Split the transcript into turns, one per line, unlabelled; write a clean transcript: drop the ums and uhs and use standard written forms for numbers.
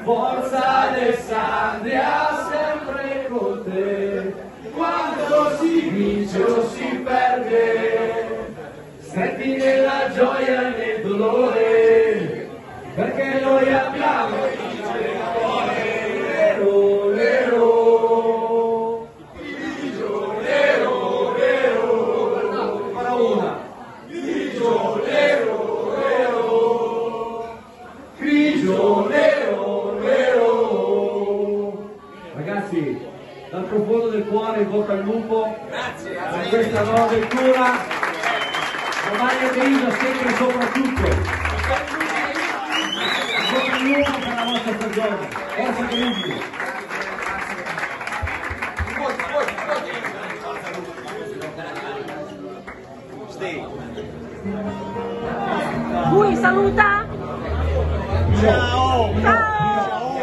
Forza Alessandria, sempre con te, quando si vince o si perde, stretti nella gioia e nel dolore, perché noi abbiamo il cuore nero, nero, grigio, nero, nero, ancora una, grigio, nero, nero, grigio, nero, nero. Ragazzi, dal profondo del cuore in bocca al lupo per questa nuova avventura. Domani è Benito, sempre e soprattutto bocca al lupo per la vostra stagione. Forza Benito!
Lui saluta!
Ciao!
Ciao!